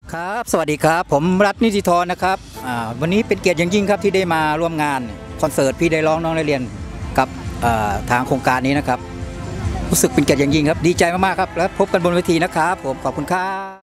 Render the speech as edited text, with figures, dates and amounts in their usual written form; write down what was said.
ครับสวัสดีครับผมรัฐนิติธรนะครับวันนี้เป็นเกียรติอย่างยิ่งครับที่ได้มาร่วมงานคอนเสิร์ตพี่ได้ร้องน้องได้เรียนกับทางโครงการนี้นะครับรู้สึกเป็นเกียรติอย่างยิ่งครับดีใจมากๆครับแล้วพบกันบนเวทีนะครับผมขอบคุณครับ